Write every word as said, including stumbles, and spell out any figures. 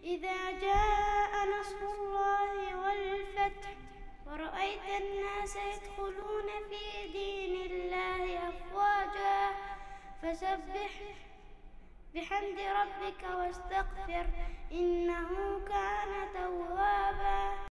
إذا جاء نصر الله والفتح ورأيت الناس يدخلون في دين الله أفواجا فسبح بحمد ربك واستغفر إنه كان توابا.